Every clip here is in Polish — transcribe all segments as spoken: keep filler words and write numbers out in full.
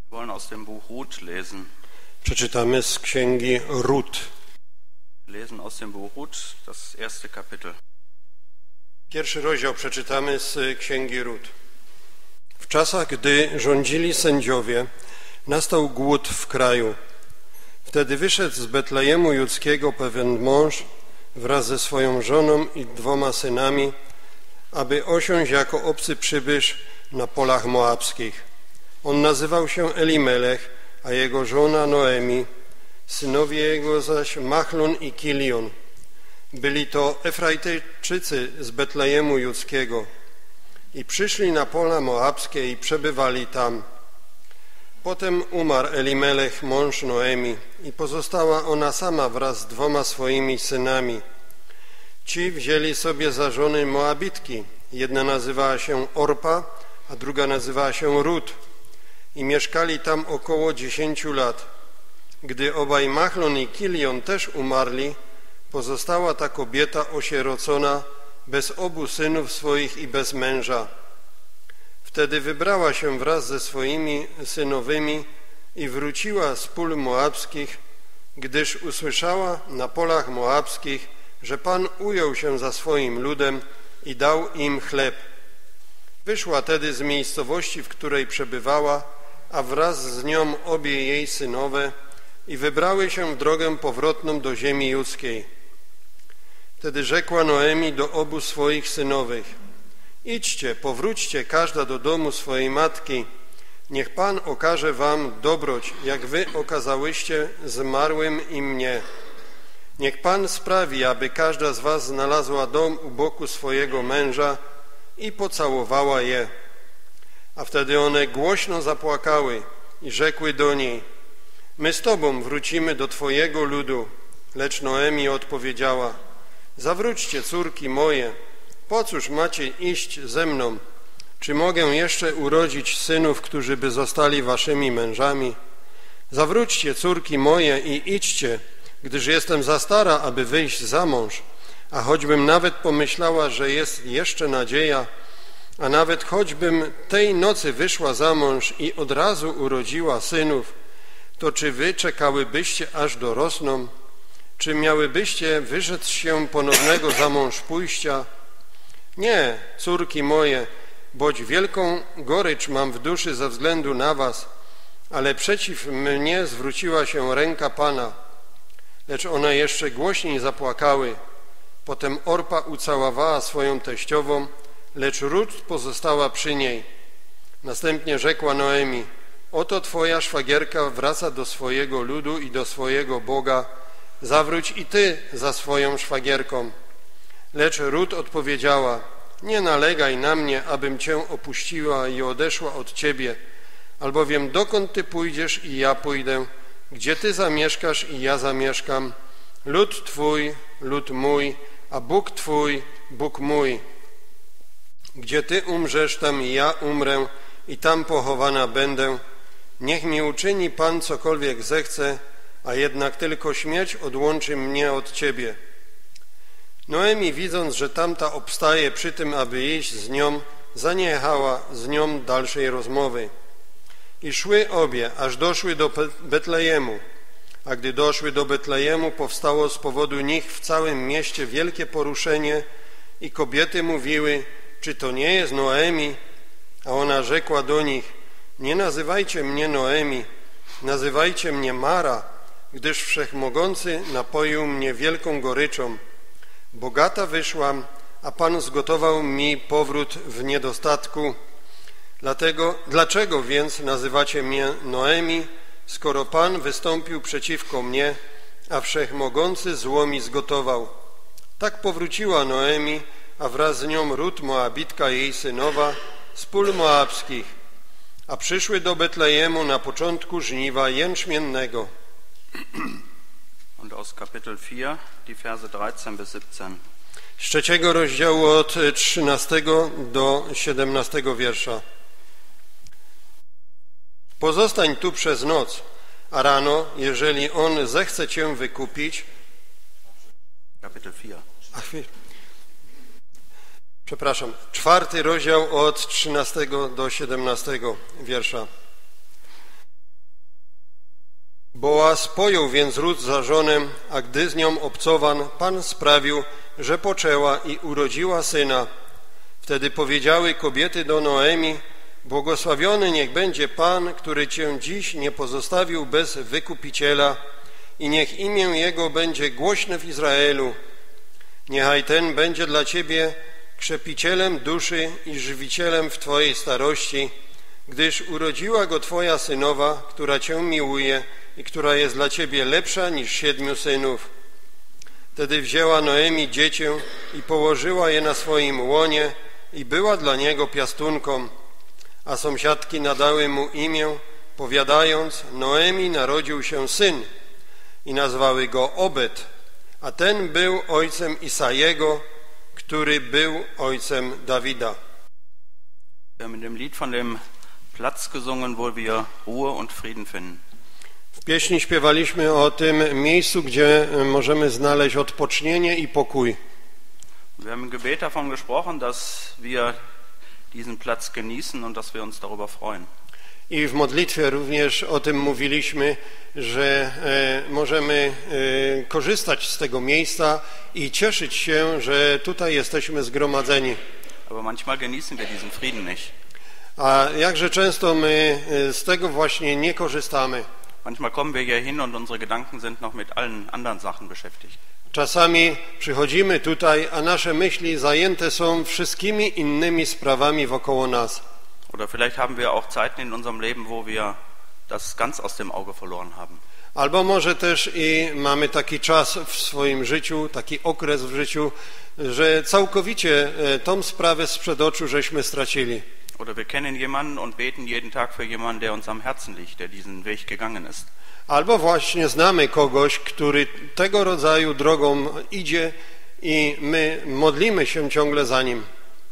Wir wollen aus dem Buch Ruth lesen. Przeczytamy z księgi Rut. Wir lesen aus dem Buch Ruth das erste Kapitel. Pierwszy rozdział przeczytamy z księgi Rut. W czasach, gdy rządzili sędziowie, nastał głód w kraju. Wtedy wyszedł z Betlejemu Judzkiego pewien mąż wraz ze swoją żoną i dwoma synami, aby osiąść jako obcy przybysz na polach moabskich. On nazywał się Elimelech, a jego żona Noemi, synowie jego zaś Machlon i Kilion. Byli to Efrajtyjczycy z Betlejemu Judzkiego i przyszli na pola moabskie i przebywali tam. Potem umarł Elimelech, mąż Noemi, i pozostała ona sama wraz z dwoma swoimi synami. Ci wzięli sobie za żony Moabitki. Jedna nazywała się Orpa, a druga nazywała się Rut. I mieszkali tam około dziesięciu lat. Gdy obaj Machlon i Kilion też umarli, pozostała ta kobieta osierocona, bez obu synów swoich i bez męża. Wtedy wybrała się wraz ze swoimi synowymi i wróciła z pól moabskich, gdyż usłyszała na polach moabskich, że Pan ujął się za swoim ludem i dał im chleb. Wyszła tedy z miejscowości, w której przebywała, a wraz z nią obie jej synowe, i wybrały się w drogę powrotną do ziemi judzkiej. Wtedy rzekła Noemi do obu swoich synowych: idźcie, powróćcie każda do domu swojej matki, niech Pan okaże wam dobroć, jak wy okazałyście zmarłym i mnie. Niech Pan sprawi, aby każda z was znalazła dom u boku swojego męża i pocałowała je. A wtedy one głośno zapłakały i rzekły do niej: my z tobą wrócimy do twojego ludu. Lecz Noemi odpowiedziała: zawróćcie, córki moje, po cóż macie iść ze mną? Czy mogę jeszcze urodzić synów, którzy by zostali waszymi mężami? Zawróćcie, córki moje, i idźcie, gdyż jestem za stara, aby wyjść za mąż. A choćbym nawet pomyślała, że jest jeszcze nadzieja, a nawet choćbym tej nocy wyszła za mąż i od razu urodziła synów, to czy wy czekałybyście, aż dorosną? Czy miałybyście wyrzec się ponownego za mąż pójścia? Nie, córki moje, boć wielką gorycz mam w duszy ze względu na was, ale przeciw mnie zwróciła się ręka Pana. Lecz one jeszcze głośniej zapłakały. Potem Orpa ucałowała swoją teściową, lecz Rut pozostała przy niej. Następnie rzekła Noemi: oto twoja szwagierka wraca do swojego ludu i do swojego Boga, zawróć i ty za swoją szwagierką. Lecz Rut odpowiedziała: nie nalegaj na mnie, abym cię opuściła i odeszła od ciebie, albowiem dokąd ty pójdziesz i ja pójdę, gdzie ty zamieszkasz i ja zamieszkam, lud twój, lud mój, a Bóg twój, Bóg mój. Gdzie ty umrzesz, tam i ja umrę i tam pochowana będę. Niech mi uczyni Pan cokolwiek zechce, a jednak tylko śmierć odłączy mnie od ciebie. Noemi, widząc, że tamta obstaje przy tym, aby iść z nią, zaniechała z nią dalszej rozmowy. I szły obie, aż doszły do Betlejemu. A gdy doszły do Betlejemu, powstało z powodu nich w całym mieście wielkie poruszenie i kobiety mówiły: czy to nie jest Noemi? A ona rzekła do nich: nie nazywajcie mnie Noemi, nazywajcie mnie Mara, gdyż Wszechmogący napoił mnie wielką goryczą. Bogata wyszłam, a Pan zgotował mi powrót w niedostatku. Dlatego, dlaczego więc nazywacie mnie Noemi, skoro Pan wystąpił przeciwko mnie, a Wszechmogący zło mi zgotował? Tak powróciła Noemi, a wraz z nią Rut Moabitka, jej synowa, z pól moabskich, a przyszły do Betlejemu na początku żniwa jęczmiennego. Und aus Kapitel vier, die Verse dreizehn bis siebzehn. Z trzeciego rozdziału od trzynastego do siedemnastego wiersza. Pozostań tu przez noc, a rano, jeżeli on zechce cię wykupić... Kapitel vier. Ach, przepraszam, czwarty rozdział od trzynastego do siedemnastego wiersza. Boaz pojął więc Rut za żonę, a gdy z nią obcowan, Pan sprawił, że poczęła i urodziła syna. Wtedy powiedziały kobiety do Noemi: błogosławiony niech będzie Pan, który Cię dziś nie pozostawił bez wykupiciela i niech imię Jego będzie głośne w Izraelu. Niechaj ten będzie dla Ciebie krzepicielem duszy i żywicielem w Twojej starości, gdyż urodziła go Twoja synowa, która Cię miłuje i która jest dla Ciebie lepsza niż siedmiu synów. Wtedy wzięła Noemi dziecię i położyła je na swoim łonie i była dla niego piastunką, a sąsiadki nadały mu imię, powiadając: Noemi narodził się syn, i nazwały go Obed, a ten był ojcem Isajego, który był ojcem Dawida. Wir haben in dem Lied von dem Platz gesungen, wo wir Ruhe und Frieden finden. W pieśni śpiewaliśmy o tym miejscu, gdzie możemy znaleźć odpocznienie i pokój. Wir haben im Gebet davon gesprochen, dass wir diesen Platz genießen und dass wir uns darüber freuen. I w modlitwie również o tym mówiliśmy, że e, możemy e, korzystać z tego miejsca i cieszyć się, że tutaj jesteśmy zgromadzeni. Aber manchmal genießen wir diesen Frieden nicht. A jakże często my e, z tego właśnie nie korzystamy. Manchmal kommen wir hier hin und unsere Gedanken sind noch mit allen anderen Sachen beschäftigt. Czasami przychodzimy tutaj, a nasze myśli zajęte są wszystkimi innymi sprawami wokoło nas. Oder vielleicht haben wir auch Zeiten in unserem Leben, wo wir das ganz aus dem Auge verloren haben. Albo może też i mamy taki czas w swoim życiu, taki okres w życiu, że całkowicie tą sprawę sprzed oczu żeśmy stracili. Oder wir kennen jemanden und beten jeden Tag für jemanden, der uns am Herzen liegt, der diesen Weg gegangen ist. Albo właśnie znamy kogoś, który tego rodzaju drogą idzie i my modlimy się ciągle za nim.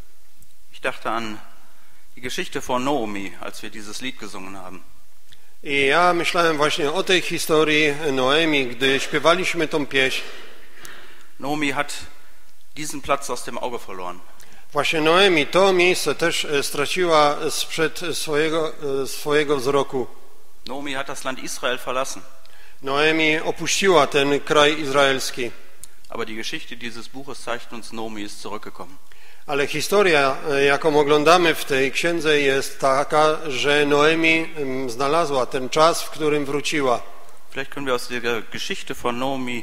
Ich dachte an die Geschichte von Naomi, als wir dieses Lied gesungen haben. I ja myślałem właśnie o tej historii Noemi, gdy śpiewaliśmy tą pieśń. Naomi hat diesen Platz aus dem Auge verloren. Właśnie Noemi to miejsce też straciła sprzed swojego, swojego wzroku. Naomi hat das Land Israel verlassen. Noemi opuściła ten kraj izraelski. Aber die Geschichte dieses Buches zeigt uns, Naomi ist zurückgekommen. Ale historia, jaką oglądamy w tej księdze, jest taka, że Noemi znalazła ten czas, w którym wróciła. Vielleicht können wir aus der Geschichte von Naomi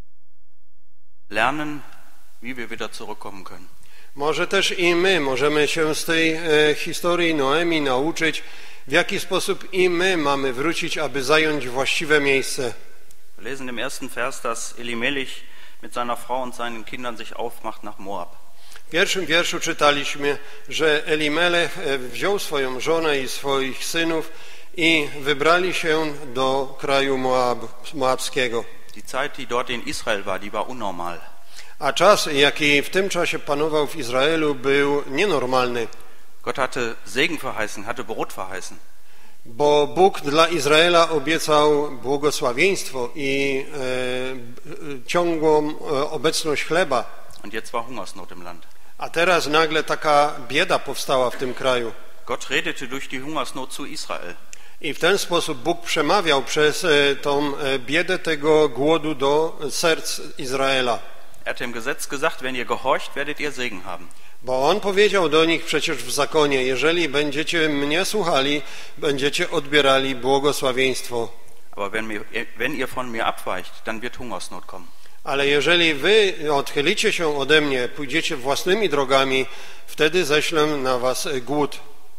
lernen, wie wir wieder zurückkommen können. Może też i my możemy się z tej e, historii Noemi nauczyć, w jaki sposób i my mamy wrócić, aby zająć właściwe miejsce. Wir lesen im ersten Vers, dass Elimelech mit seiner Frau und seinen Kindern sich aufmacht nach Moab. W pierwszym wierszu czytaliśmy, że Elimelech wziął swoją żonę i swoich synów i wybrali się do kraju Moab, moabskiego. Die Zeit, die dort in Israel war, die war unnormal. A czas, jaki w tym czasie panował w Izraelu, był nienormalny. Gott hatte Segen verheißen, hatte Brot verheißen. Bo Bóg dla Izraela obiecał błogosławieństwo i e, ciągłą e, obecność chleba. Und jetzt war Hungersnot im Land. A teraz nagle taka bieda powstała w tym kraju. Gott redete durch die Hungersnot zu Israel. I w ten sposób Bóg przemawiał przez e, tą e, biedę tego głodu do serc Izraela. Er hat im Gesetz gesagt, wenn ihr gehorcht, werdet ihr Segen haben. Bo On powiedział do nich przecież w zakonie, jeżeli będziecie mnie słuchali, będziecie odbierali błogosławieństwo. Aber wenn, mir, wenn ihr von mir abweicht, dann wird Hungersnot kommen. Ale jeżeli wy odchylicie się ode mnie, pójdziecie własnymi drogami, wtedy ześlę na was głód.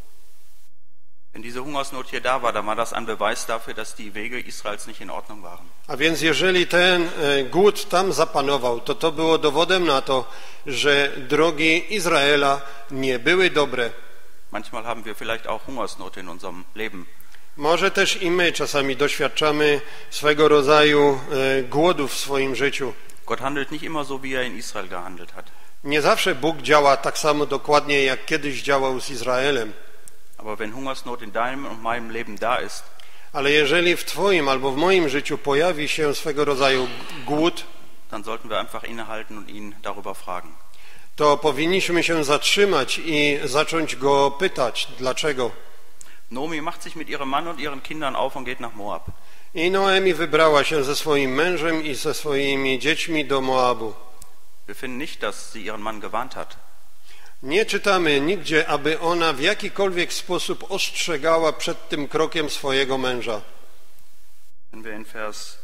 Wenn diese Hungersnot hier da war, dann war das ein Beweis dafür, dass die Wege Israels nicht in Ordnung waren. A więc jeżeli ten głód tam zapanował, to to było dowodem na to, że drogi Izraela nie były dobre. Manchmal haben wir vielleicht auch Hungersnot in unserem Leben. Może też i my czasami doświadczamy swego rodzaju głodu w swoim życiu. Gott handelt nicht immer so, wie er in Israel gehandelt hat. Nie zawsze Bóg działa tak samo dokładnie, jak kiedyś działał z Izraelem. Aber wenn Hungersnot in deinem und meinem Leben da ist, ale jeżeli w twoim albo w moim życiu pojawi się swego rodzaju głód, dann sollten wir einfach innehalten und ihn darüber fragen. To powinniśmy się zatrzymać i zacząć go pytać, dlaczego. Naomi macht sich mit ihrem Mann und ihren Kindern auf und geht nach Moab. I Noemi wybrała się ze swoim mężem i ze swoimi dziećmi do Moabu. Wir finden nicht, dass sie ihren Mann gewarnt hat. Nie czytamy nigdzie, aby ona w jakikolwiek sposób ostrzegała przed tym krokiem swojego męża. Wenn wir in Vers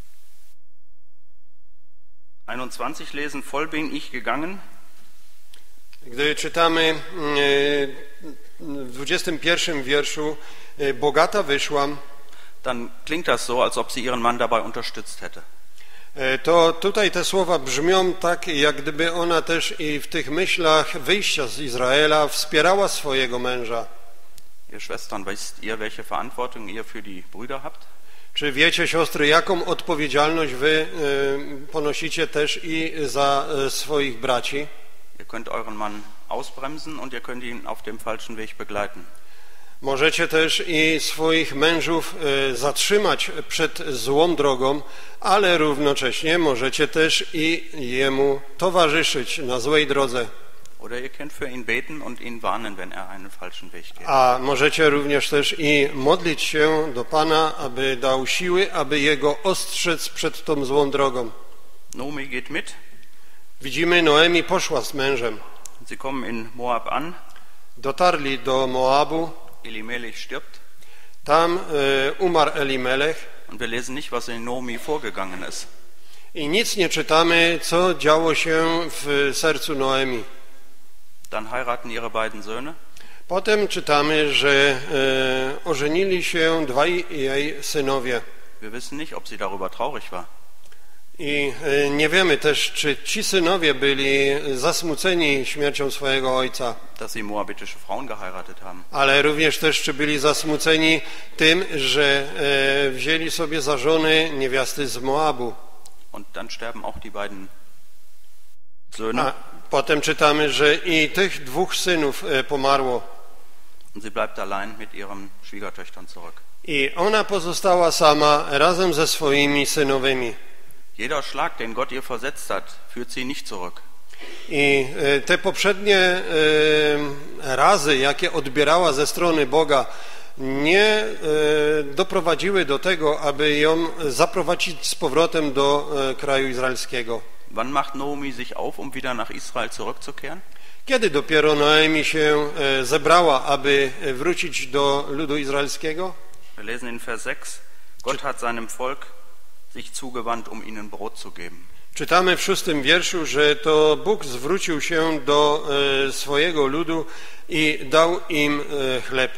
einundzwanzig lesen, voll bin ich gegangen. Gdy czytamy w dwudziestym pierwszym wierszu, bogata wyszłam, dann klingt das so, als ob sie ihren Mann dabei unterstützt hätte. To tutaj te słowa brzmią tak, jak gdyby ona też i w tych myślach wyjścia z Izraela wspierała swojego męża. Ihr Schwestern, wisst ihr, welche Verantwortung ihr für die Brüder habt? Czy wiecie, siostry, jaką odpowiedzialność wy ponosicie też i za swoich braci? Ihr könnt euren Mann ausbremsen und ihr könnt ihn auf dem falschen Weg begleiten. Możecie też i swoich mężów zatrzymać przed złą drogą, ale równocześnie możecie też i jemu towarzyszyć na złej drodze. Oder ihr könnt für ihn beten und ihn warnen, wenn er einen falschen Weg geht. A możecie również też i modlić się do Pana, aby dał siły, aby jego ostrzec przed tą złą drogą. Naomi geht mit. Widzimy, Noemi poszła z mężem. Sie kommen in Moab an. Dotarli do Moabu. Elimelech stirbt. Tam e, umarł Elimelech. Und wir lesen nicht, was in Naomi vorgegangen ist. I nic nie czytamy, co działo się w sercu Noemi. Dann heiraten ihre beiden Söhne. Potem czytamy, że e, ożenili się dwaj jej synowie. Wir wissen nicht, ob sie darüber traurig war. I e, nie wiemy też, czy ci synowie byli zasmuceni śmiercią swojego ojca. Dass sie moabitische Frauen geheiratet haben. Ale również też, czy byli zasmuceni tym, że e, wzięli sobie za żony niewiasty z Moabu. Und dann sterben auch die beiden Söhne. A potem czytamy, że i tych dwóch synów e, pomarło. Und sie bleibt allein mit ihren Schwiegertöchtern zurück. I ona pozostała sama razem ze swoimi synowymi. Jeder Schlag, den Gott ihr versetzt hat, führt sie nicht zurück. I te poprzednie e, razy, jakie odbierała ze strony Boga, nie e, doprowadziły do tego, aby ją zaprowadzić z powrotem do e, kraju izraelskiego. Wann macht Naomi sich auf, um wieder nach Israel zurückzukehren? Kiedy dopiero Noemi się e, zebrała, aby wrócić do ludu izraelskiego? Wir lesen in Vers sechs, Gott hat seinem Volk sich zugewandt, um ihnen Brot zu geben. Czytamy w szóstym wierszu, że to Bóg zwrócił się do e, swojego ludu i dał im e, chleb.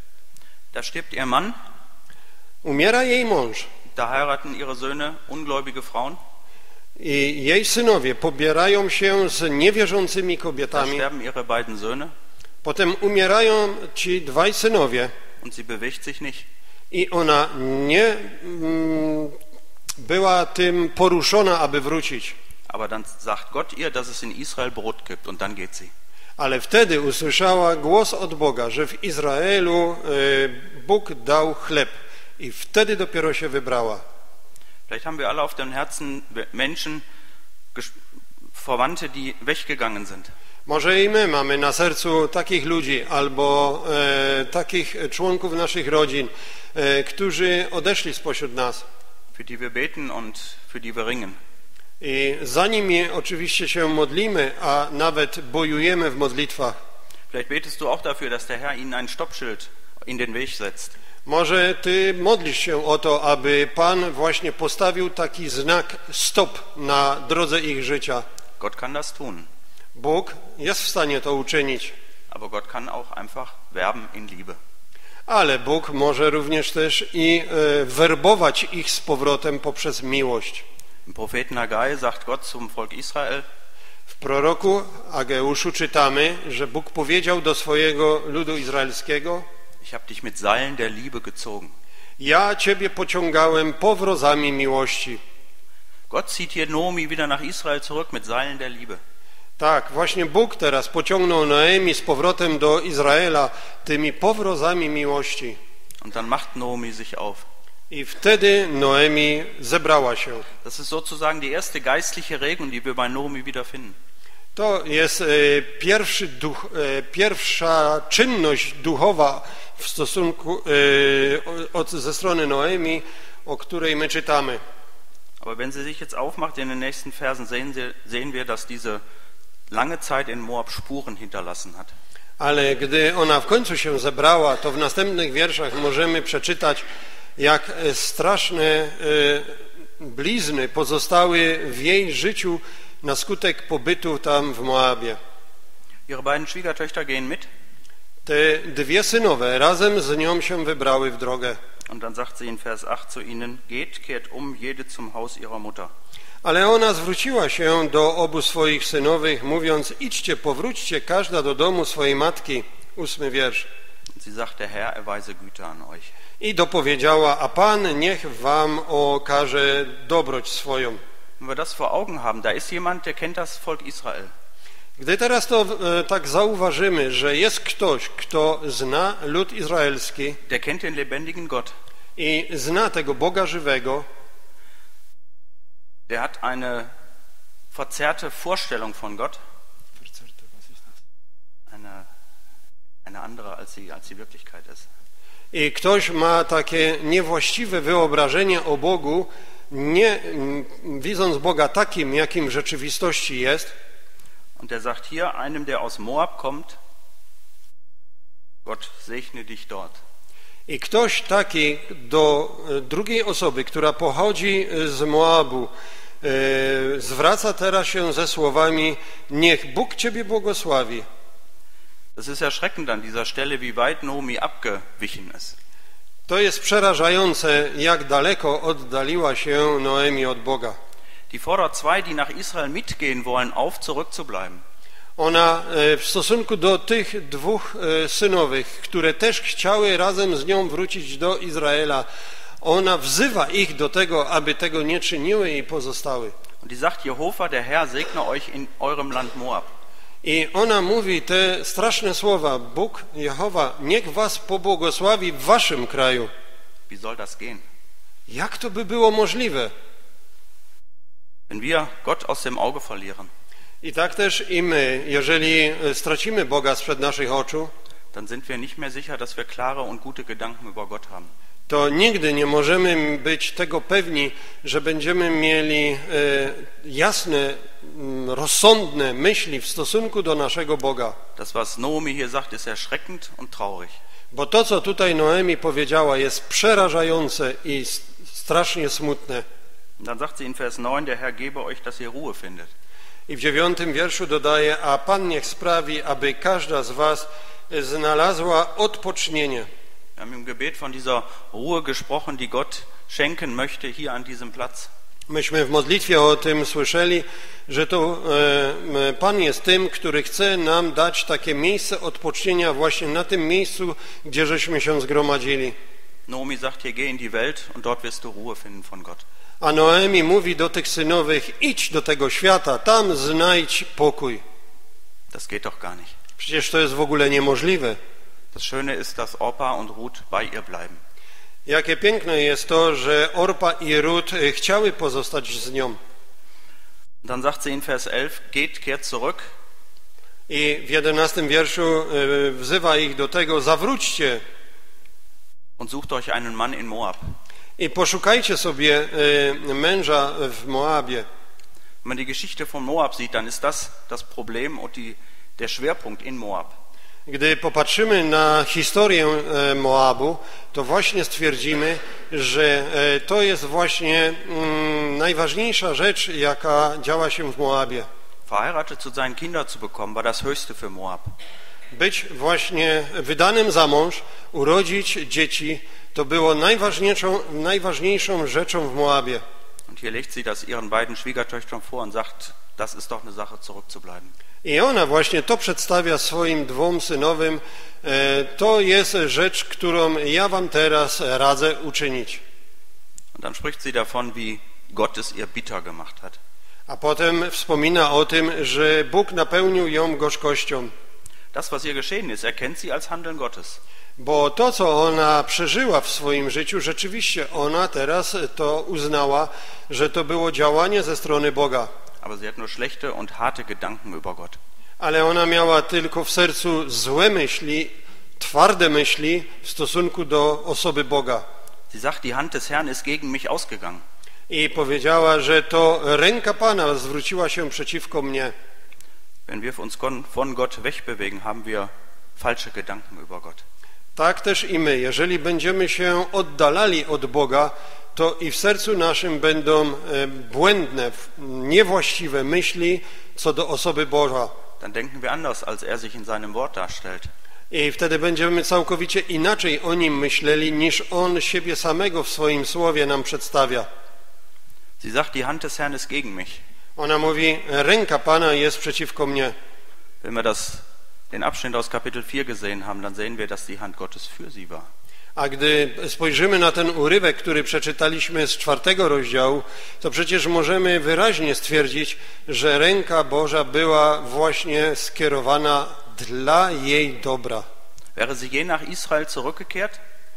Da stirbt ihr Mann, Umiera jej mąż da heiraten ihre Söhne ungläubige Frauen, i jej synowie pobierają się z niewierzącymi da kobietami. sterben ihre beiden Söhne Potem umierają ci dwaj synowie und sie bewegt sich nicht. i ona nie mm, była tym poruszona, aby wrócić. Aber dann sagt Gott ihr, dass es in Israel Brot gibt und dann geht sie. Ale wtedy usłyszała głos od Boga, że w Izraelu e, Bóg dał chleb i wtedy dopiero się wybrała. Vielleicht haben wir alle auf dem Herzen Menschen, Verwandte, die weggegangen sind. Może i my mamy na sercu takich ludzi albo e, takich członków naszych rodzin, e, którzy odeszli spośród nas. Für die wir beten und für die wir ringen. I za nimi oczywiście się modlimy, a nawet bojujemy w modlitwach. Vielleicht betest du auch dafür, dass der Herr ihnen ein Stoppschild in den Weg setzt. Może ty modlisz się o to, aby Pan właśnie postawił taki znak stop na drodze ich życia. Gott kann das tun. Bóg jest w stanie to uczynić. Aber Gott kann auch einfach werben in Liebe. Ale Bóg może również też i e, werbować ich z powrotem poprzez miłość. Im Propheten Haggai sagt Gott zum Volk Israel: W proroku Ageuszu czytamy, że Bóg powiedział do swojego ludu izraelskiego: Ich habe dich mit Seilen der Liebe gezogen. Ja ciebie pociągałem powrozami miłości. Gott zieht hier Naomi wieder nach Israel zurück mit Seilen der Liebe. Tak, właśnie Bóg teraz pociągnął Noemi z powrotem do Izraela tymi powrozami miłości. Und dann macht Naomi sich auf. I wtedy Noemi zebrała się. Das ist sozusagen die erste geistliche Regung, die wir bei Naomi wiederfinden. To jest pierwszy duch, pierwsza czynność duchowa w stosunku od, ze strony Noemi, o której my czytamy. Aber wenn sie sich jetzt aufmacht in den nächsten Versen, sehen, sie, sehen wir, dass diese lange Zeit in Moab Spuren hinterlassen hat. Ale gdy ona w końcu się zebrała, to w następnych wierszach możemy przeczytać, jak straszne blizny pozostały w jej życiu na skutek pobytu tam w Moabie. Ihre beiden Schwiegertöchter gehen mit. Te dwie synowe razem z nią się wybrały w drogę. Und dann sagt sie in Vers acht zu ihnen, geht, kehrt um, jede zum Haus ihrer Mutter. Ale ona zwróciła się do obu swoich synowych, mówiąc, idźcie, powróćcie, każda do domu swojej matki. Ósmy wiersz. Sie sagt, der Herr erweise Güte an euch. I dopowiedziała, a Pan niech wam okaże dobroć swoją. Wenn wir das vor Augen haben, da ist jemand, der kennt das Volk Israel. Gdy teraz to e, tak zauważymy, że jest ktoś, kto zna lud izraelski, Der kennt den lebendigen Gott. i zna tego Boga żywego, Der hat eine verzerrte Vorstellung von Gott. Eine, eine andere, als sie, als die Wirklichkeit ist. i ktoś ma takie niewłaściwe wyobrażenie o Bogu, nie m, widząc Boga takim, jakim w rzeczywistości jest. Und der sagt hier einem, der aus Moab kommt, Gott segne dich dort. I ktoś taki do drugiej osoby, która pochodzi z Moabu, e, zwraca teraz się ze słowami, niech Bóg ciebie błogosławi. Das ist erschreckend an dieser Stelle, wie weit Naomi abgewichen ist. To jest przerażające, jak daleko oddaliła się Noemi od Boga. Die fordert zwei, die nach Israel mitgehen wollen, auf, zurückzubleiben. Ona w stosunku do tych dwóch synowych, które też chciały razem z nią wrócić do Izraela, ona wzywa ich do tego, aby tego nie czyniły i pozostały. Und die sagt, Jehova, der Herr, segne euch in eurem Land Moab. I ona mówi te straszne słowa, Bóg, Jehowa, niech was pobłogosławi w waszym kraju. Wie soll das gehen? Jak to by było możliwe? Wenn wir Gott aus dem Auge verlieren, I tak też i my, jeżeli stracimy Boga sprzed naszych oczu, dann sind wir nicht mehr sicher, dass wir klare und gute Gedanken über Gott haben. to nigdy nie możemy być tego pewni, że będziemy mieli e, jasne, m, rozsądne myśli w stosunku do naszego Boga. Das, was Naomi hier sagt, ist erschreckend und traurig. Bo to, co tutaj Noemi powiedziała, jest przerażające i strasznie smutne. Und dann sagt sie in Vers neun, der Herr gebe euch, dass ihr Ruhe findet. I w dziewiątym wierszu dodaje, a Pan niech sprawi, aby każda z was znalazła odpocznienie. Wir haben im Gebet von dieser Ruhe gesprochen, die Gott schenken möchte hier an diesem Platz. Myśmy w modlitwie o tym słyszeli, że to e, Pan jest tym, który chce nam dać takie miejsce odpocznienia właśnie na tym miejscu, gdzie żeśmy się zgromadzili. Naomi sagt hier, geh in die Welt und dort wirst du Ruhe finden von Gott. A Noemi mówi do tych synowych, idź do tego świata, tam znajdź pokój. Das geht doch gar nicht. Przecież to jest w ogóle niemożliwe. Das Schöne ist, dass Orpa und Ruth bei ihr bleiben. Jakie piękne jest to, że Orpa i Rut chciały pozostać z nią. Dann sagt sie in Vers elf, geht, kehrt zurück. I w jedenastym wierszu wzywa ich do tego, zawróćcie Und sucht euch einen Mann in Moab. i poszukajcie sobie męża w Moabie. Wenn man die Geschichte von Moab sieht, dann ist das das Problem und die, der Schwerpunkt in Moab. Gdy popatrzymy na historię Moabu, to właśnie stwierdzimy, że to jest właśnie mm, najważniejsza rzecz, jaka działa się w Moabie. Verheiratet zu seinen Kindern zu bekommen, war das Höchste für Moab. Być właśnie wydanym za mąż, urodzić dzieci, to było najważniejszą, najważniejszą rzeczą w Moabie. Und hier legt sie das ihren beiden Schwiegertöchtern vor und sagt, das ist doch eine Sache, zurückzubleiben. I ona właśnie to przedstawia swoim dwóm synowym. To jest rzecz, którą ja wam teraz radzę uczynić. Und dann spricht sie davon, wie Gott es ihr bitter gemacht hat. A potem wspomina o tym, że Bóg napełnił ją gorzkością. Das, was ihr geschehen ist, erkennt sie als Handeln Gottes. Bo to, co ona przeżyła w swoim życiu, rzeczywiście ona teraz to uznała, że to było działanie ze strony Boga. Aber sie hat nur schlechte und harte Gedanken über Gott. Ale ona miała tylko w sercu złe myśli, twarde myśli w stosunku do osoby Boga. Sie sagt, die Hand des Herrn ist gegen mich ausgegangen. I powiedziała, że to ręka Pana zwróciła się przeciwko mnie. Wenn wir uns von Gott wegbewegen, haben wir falsche Gedanken über Gott. Tak też i my, jeżeli będziemy się oddalali od Boga, to i w sercu naszym będą błędne, niewłaściwe myśli co do osoby Boga. Dann denken wir anders, als er sich in seinem Wort darstellt. I wtedy będziemy całkowicie inaczej o nim myśleli, niż on siebie samego w swoim słowie nam przedstawia. Sie sagt, die Hand des Herrn ist gegen mich. Ona mówi, ręka Pana jest przeciwko mnie. Wenn wir das, den Abschnitt aus Kapitel vier gesehen haben, dann sehen wir, dass die Hand Gottes für sie war. A gdy spojrzymy na ten urywek, który przeczytaliśmy z czwartego rozdziału, to przecież możemy wyraźnie stwierdzić, że ręka Boża była właśnie skierowana dla jej dobra. Wäre sie je nach Israel zurückgekehrt,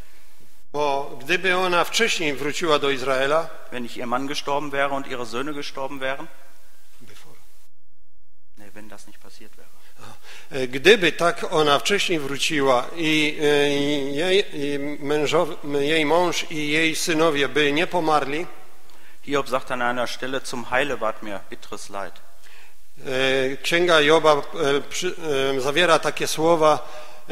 bo gdyby ona wcześniej wróciła do Izraela, wenn nicht ihr Mann gestorben wäre und ihre Söhne gestorben wären, Before. nee, wenn das nicht passiert wäre. Gdyby tak ona wcześniej wróciła i jej, i mężowie, jej mąż i jej synowie by nie pomarli, Hiob sagt an einer Stelle, zum Heile ward mir bitteres Leid. Księga Joba zawiera takie słowa,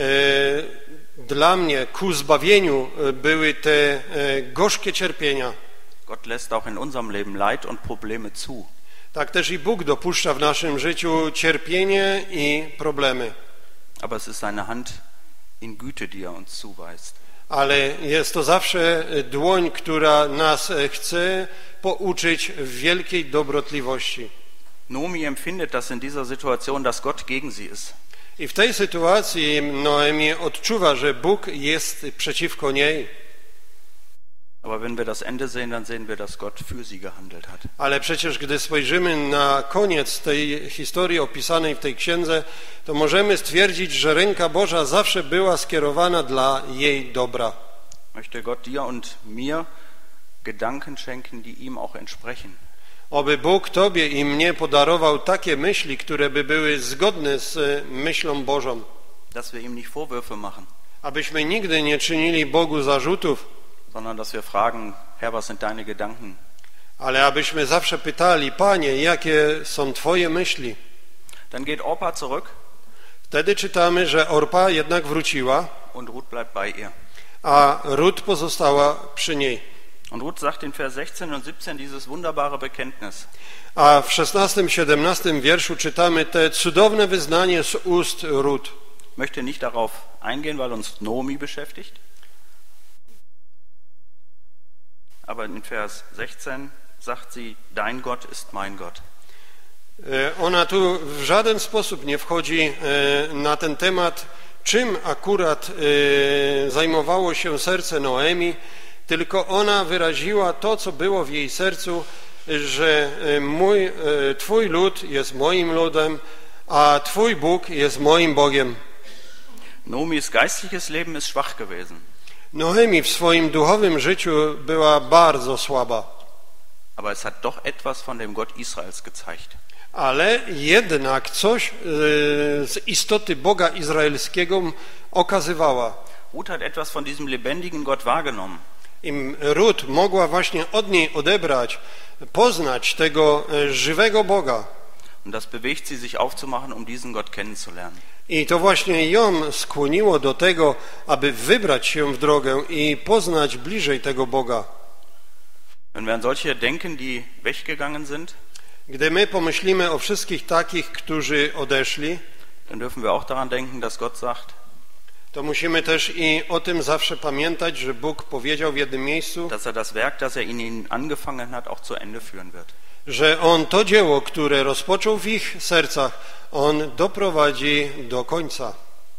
dla mnie ku zbawieniu były te gorzkie cierpienia. Gott lässt auch in unserem Leben Leid und Probleme zu. Tak też i Bóg dopuszcza w naszym życiu cierpienie i problemy. Aber es ist seine Hand in Güte, die er uns zuweist. Ale jest to zawsze dłoń, która nas chce pouczyć w wielkiej dobrotliwości. Naomi empfindet das in dieser Situation, dass Gott gegen sie ist. I w tej sytuacji Noemi odczuwa, że Bóg jest przeciwko niej. Aber wenn wir das Ende sehen, dann sehen wir, dass Gott für sie gehandelt hat. Ale przecież gdy spojrzymy na koniec tej historii opisanej w tej księdze, to możemy stwierdzić, że ręka Boża zawsze była skierowana dla jej dobra. Möchte Gott dir und mir Gedanken schenken, die ihm auch entsprechen. Oby Bóg Tobie i mnie podarował takie myśli, które by były zgodne z myślą Bożą. Dass wir ihm nicht Vorwürfe machen. Abyśmy nigdy nie czynili Bogu zarzutów, sondern dass wir fragen, Herr, was sind deine Gedanken? ale abyśmy zawsze pytali, Panie, jakie są Twoje myśli? Dann geht Orpa zurück. Wtedy czytamy, że Orpa jednak wróciła, und Ruth bleibt bei ihr. a Rut pozostała przy niej. Und Ruth sagt in Vers sechzehn und siebzehn dieses wunderbare Bekenntnis. A w szesnastym, siedemnastym wierszu czytamy te cudowne wyznanie z ust Rut. Ich möchte nicht darauf eingehen, weil uns Naomi beschäftigt. Aber in Vers sechzehn sagt sie, dein Gott ist mein Gott. Ona tu w żaden sposób nie wchodzi na ten temat, czym akurat zajmowało się serce Noemi, tylko ona wyraziła to, co było w jej sercu, że mój, Twój lud jest moim ludem, a Twój Bóg jest moim Bogiem. Naomis geistliches Leben ist schwach gewesen. Noemi w swoim duchowym życiu była bardzo słaba. Aber es hat doch etwas von dem Gott Israels gezeigt. Ale jednak coś z istoty Boga izraelskiego okazywała. Ruth hat etwas von diesem lebendigen Gott wahrgenommen. I Rut mogła właśnie od niej odebrać, poznać tego żywego Boga. Und das bewegt sie, sich aufzumachen, um diesen Gott kennenzulernen. I to właśnie ją skłoniło do tego, aby wybrać się w drogę i poznać bliżej tego Boga. Wenn wir an solche denken, die weggegangen sind, gdy my pomyślimy o wszystkich takich, którzy odeszli, dann dürfen wir auch daran denken, dass Gott sagt, to musimy też i o tym zawsze pamiętać, że Bóg powiedział w jednym miejscu, dass er das Werk, das er in ihnen angefangen hat, auch zu Ende führen wird. Że On to dzieło, które rozpoczął w ich sercach, On doprowadzi do końca.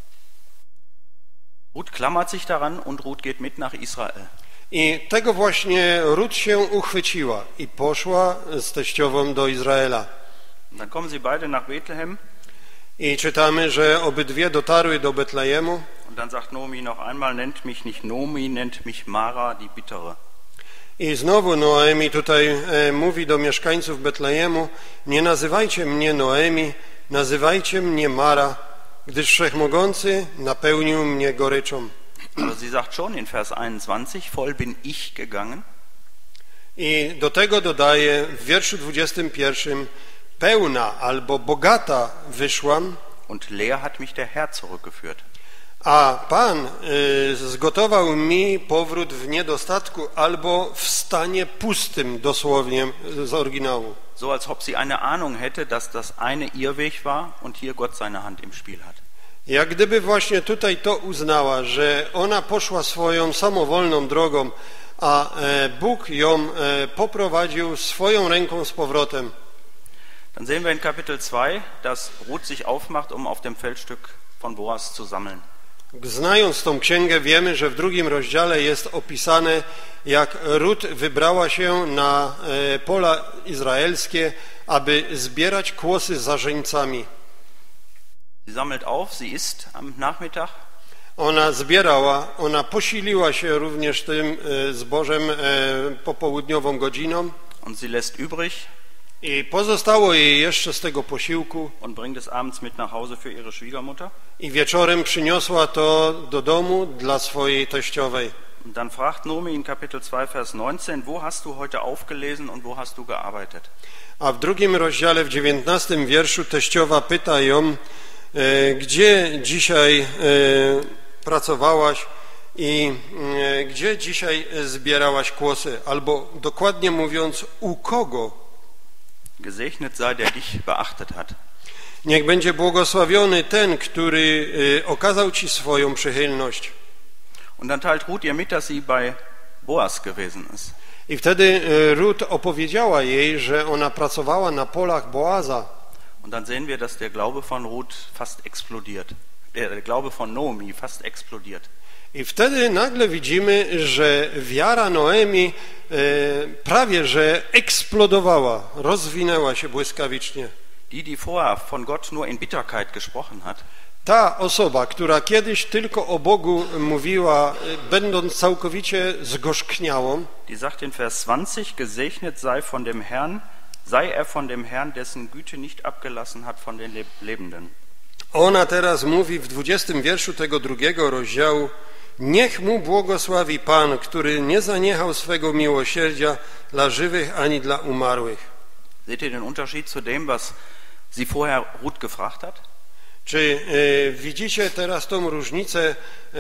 Ruth klammert sich daran und Ruth geht mit nach Israel. I tego właśnie Rut się uchwyciła i poszła z teściową do Izraela. Und dann kommen sie beide nach Bethlehem. I czytamy, że obydwie dotarły do Betlejemu. Und dann sagt Naomi noch einmal, nennt mich nicht Naomi, nennt mich Mara, die Bittere. I znowu Noemi tutaj e, mówi do mieszkańców Betlejemu: nie nazywajcie mnie Noemi, nazywajcie mnie Mara, gdyż Wszechmogący napełnił mnie goryczą. Aber sie sagt schon in Vers einundzwanzig, voll bin ich gegangen. I do tego dodaje w wierszu dwudziestym pierwszym: pełna albo bogata wyszłam, Und leer hat mich der Herr zurückgeführt. a Pan y, zgotował mi powrót w niedostatku albo w stanie pustym, dosłownie z oryginału. So als ob sie eine Ahnung hätte, dass das eine ihr Weg war und hier Gott seine Hand im Spiel hat. Jak gdyby właśnie tutaj to uznała, że ona poszła swoją samowolną drogą, a e, Bóg ją e, poprowadził swoją ręką z powrotem. Dann sehen wir in Kapitel zwei, dass Ruth sich aufmacht, um auf dem Feldstück von Boas zu sammeln. Znając tą księgę, wiemy, że w drugim rozdziale jest opisane, jak Rut wybrała się na e, pola izraelskie, aby zbierać kłosy za żeńcami. Sie sammelt auf, sie isst am Nachmittag. Ona zbierała, ona posiliła się również tym e, zbożem e, popołudniową godziną Und sie lässt übrig i pozostało jej jeszcze z tego posiłku und bringt es abends mit nach Hause für ihre Schwiegermutter. i wieczorem przyniosła to do domu dla swojej teściowej. Und dann fragt Noemi in Kapitel zwei, Vers neunzehn, wo hast du heute aufgelesen und wo hast du gearbeitet? A w drugim rozdziale, w dziewiętnastym wierszu, teściowa pyta ją, e, gdzie dzisiaj e, pracowałaś i e, gdzie dzisiaj zbierałaś kłosy, albo dokładnie mówiąc, u kogo? Gesegnet sei, der dich beachtet hat. Niech będzie błogosławiony ten, który e, okazał ci swoją przychylność. Und dann teilt Ruth ihr mit, dass sie bei Boas gewesen ist. I wtedy e, Rut opowiedziała jej, że ona pracowała na polach Boaza. Und dann sehen wir, dass der Glaube von Ruth fast explodiert. Der, der Glaube von Noemi fast explodiert. I wtedy nagle widzimy, że wiara Noemi e, prawie że eksplodowała, rozwinęła się błyskawicznie. Die, die vorher von Gott nur in Bitterkeit gesprochen hat, Ta osoba, która kiedyś tylko o Bogu mówiła, e, będąc całkowicie zgorzkniałą, die sagt in Vers zwanzig, gesegnet sei von dem Herrn, sei er von dem Herrn, dessen Güte nicht abgelassen hat von den Lebenden. ona teraz mówi w dwudziestym wierszu tego drugiego rozdziału: niech mu błogosławi Pan, który nie zaniechał swego miłosierdzia dla żywych ani dla umarłych. Seht ihr den Unterschied zu dem, was sie vorher Ruth gefragt hat? Czy e, widzicie teraz tą różnicę, e,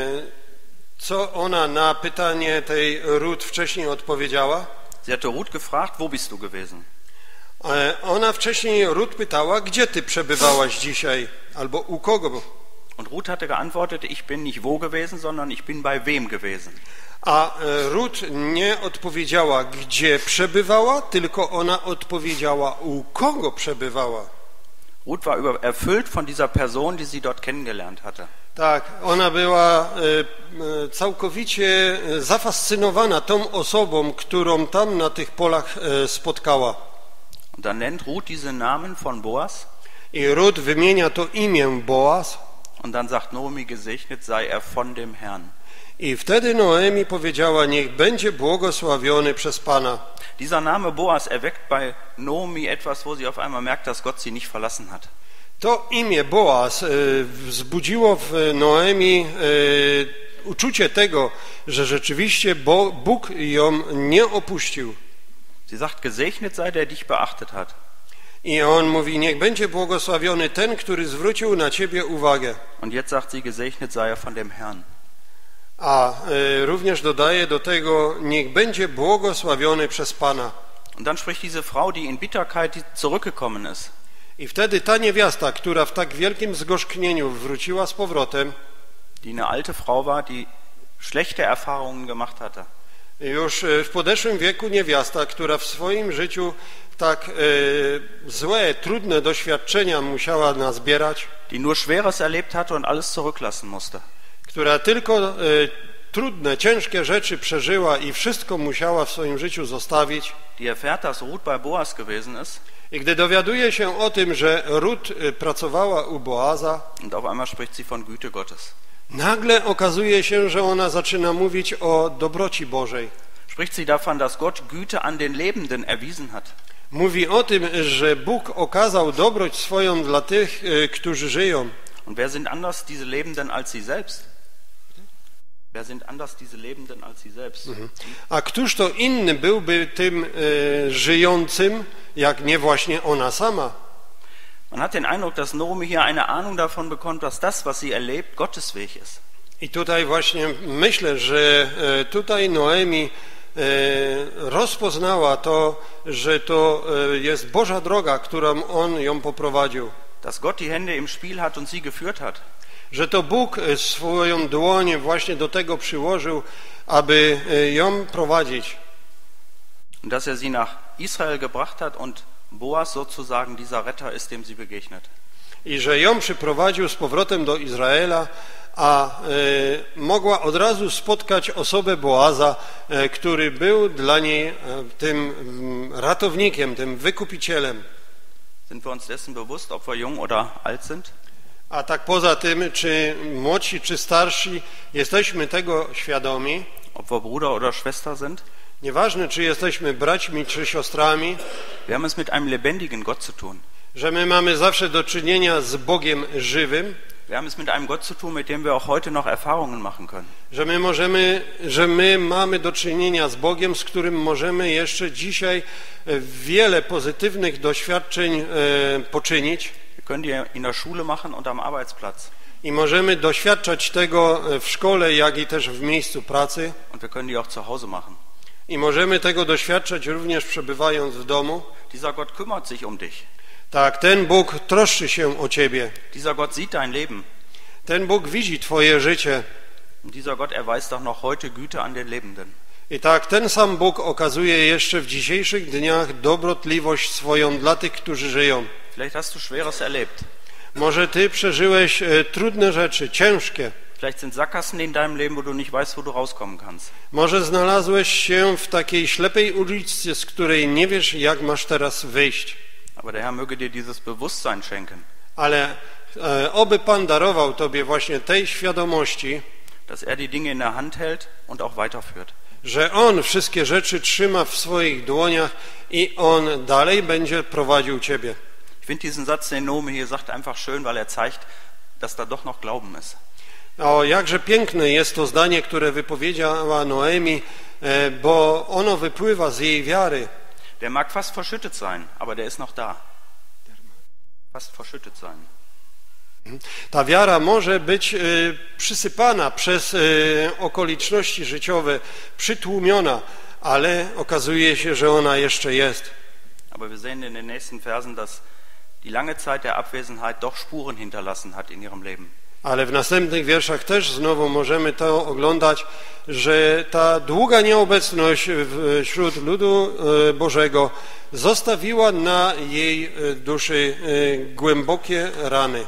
co ona na pytanie tej Rut wcześniej odpowiedziała? Sie hatte Ruth gefragt, wo bist du gewesen? E, ona wcześniej Rut pytała, gdzie ty przebywałaś dzisiaj, albo u kogo? Und Ruth hatte geantwortet, ich bin nicht wo gewesen, sondern ich bin bei wem gewesen. A e, Rut nie odpowiedziała, gdzie przebywała, tylko ona odpowiedziała, u kogo przebywała. Ruth war über, erfüllt von dieser Person, die sie dort kennengelernt hatte. Tak, ona była e, e, całkowicie zafascynowana tą osobą, którą tam na tych polach e, spotkała. Und dann nennt Ruth diesen Namen von Boas. I Rut wymienia to imię Boaz. Und dann sagt Noemi, gesegnet sei er von dem Herrn. I wtedy Noemi powiedziała, niech będzie błogosławiony przez Pana. Dieser Name Boas erweckt bei Noemi etwas, wo sie auf einmal merkt, dass Gott sie nicht verlassen hat. To imię Boaz e, wzbudziło w Noemi e, uczucie tego, że rzeczywiście Bo, Bóg ją nie opuścił. Sie sagt, gesegnet sei, der dich beachtet hat. I on mówi, niech będzie błogosławiony ten, który zwrócił na ciebie uwagę. Und jetzt sagt sie, gesegnet sei er von dem Herrn. A e, również dodaje do tego, niech będzie błogosławiony przez Pana. Und dann spricht diese Frau, die in Bitterkeit zurückgekommen ist. I wtedy ta niewiasta, która w tak wielkim zgorzknieniu wróciła z powrotem, die eine alte Frau war, die schlechte Erfahrungen gemacht hatte. Już w podeszłym wieku niewiasta, która w swoim życiu tak e, złe, trudne doświadczenia musiała nazbierać, Die nur Schweres erlebt hatte und alles zurücklassen musste. która tylko e, trudne, ciężkie rzeczy przeżyła i wszystko musiała w swoim życiu zostawić. Die erfährt, dass Ruth bei Boas gewesen ist. I gdy dowiaduje się o tym, że Rut pracowała u Boaza, Und auf einmal spricht sie von Güte Gottes. nagle okazuje się, że ona zaczyna mówić o dobroci Bożej. spricht sie davon, dass Gott Güte an den Lebenden erwiesen hat. Mówi o tym, że Bóg okazał dobroć swoją dla tych, którzy żyją. Und wer sind anders diese Lebenden als sie selbst? Wer sind anders diese Lebenden als sie selbst? Mhm. A któż to inny byłby tym e, żyjącym, jak nie właśnie ona sama? Man hat den Eindruck, dass Naomi hier eine Ahnung davon bekommt, dass das, was sie erlebt, Gottes Weg ist. I tutaj właśnie myślę, że e, tutaj Noemi e, rozpoznała to, że to e, jest Boża droga, którą On ją poprowadził. Dass Gott die Hände im Spiel hat und sie geführt hat. Że to Bóg swoją dłoń właśnie do tego przyłożył, aby ją prowadzić. Und dass er sie nach Israel gebracht hat und Boas sozusagen dieser Retter ist, dem sie begegnet. I że ją przyprowadził z powrotem do Izraela, a e, mogła od razu spotkać osobę Boaza, e, który był dla niej e, tym m, ratownikiem, tym wykupicielem. Sind wir uns dessen bewusst, ob wir jung oder alt sind? A tak poza tym, czy młodsi, czy starsi, jesteśmy tego świadomi. Ob wir Bruder oder Schwester sind? Nieważne, czy jesteśmy braćmi, czy siostrami. Wir haben es mit einem lebendigen Gott zu tun. Że my mamy zawsze do czynienia z Bogiem żywym. Wir haben es mit einem Gott zu tun, mit dem wir auch heute noch Erfahrungen machen können. Że my możemy, że my mamy do czynienia z Bogiem, z którym możemy jeszcze dzisiaj wiele pozytywnych doświadczeń e, poczynić. Wir können die in der Schule machen und am Arbeitsplatz. I możemy doświadczać tego w szkole, jak i też w miejscu pracy. Und wir können die auch zu Hause machen. I możemy tego doświadczać również przebywając w domu. Dieser Gott kümmert sich um dich. Tak, ten Bóg troszczy się o ciebie. Dieser Gott sieht dein Leben. Ten Bóg widzi twoje życie. Und dieser Gott erweist auch noch heute Güte an den Lebenden. I tak, ten sam Bóg okazuje jeszcze w dzisiejszych dniach dobrotliwość swoją dla tych, którzy żyją. Vielleicht hast du Schweres erlebt. Może ty przeżyłeś e, trudne rzeczy, ciężkie. Vielleicht sind Sackgassen in deinem Leben, wo du nicht weißt, wo du rauskommen kannst. Może znalazłeś się w takiej ślepej ulicy, z której nie wiesz, jak masz teraz wyjść. Aber der Herr möge dir dieses Bewusstsein schenken. Ale e, oby Pan darował tobie właśnie tej świadomości, dass er die Dinge in der Hand hält und auch weiterführt. że On wszystkie rzeczy trzyma w swoich dłoniach i On dalej będzie prowadził ciebie. Ich finde diesen Satz, den Naomi hier sagt, einfach schön, weil er zeigt, dass da doch noch Glauben ist. O, jakże piękne jest to zdanie, które wypowiedziała Noemi, e, bo ono wypływa z jej wiary. Der mag fast verschüttet sein, aber der ist noch da. Fast verschüttet sein. Ta wiara może być e, przysypana przez e, okoliczności życiowe, przytłumiona, ale okazuje się, że ona jeszcze jest. Aber wir sehen in den nächsten Versen, dass die lange Zeit der Abwesenheit doch Spuren hinterlassen hat in ihrem Leben. Ale w następnych wierszach też znowu możemy to oglądać, że ta długa nieobecność wśród ludu Bożego zostawiła na jej duszy głębokie rany.